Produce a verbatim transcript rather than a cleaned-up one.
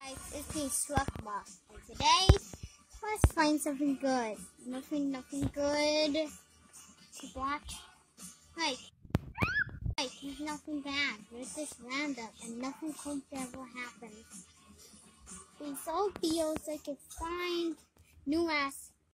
Guys, it's me, Sluckbox, and today, let's find something good. Nothing, nothing good to watch. Like, like, there's nothing bad. There's just random, and nothing comfortable happens. These all feels like a fine, new ass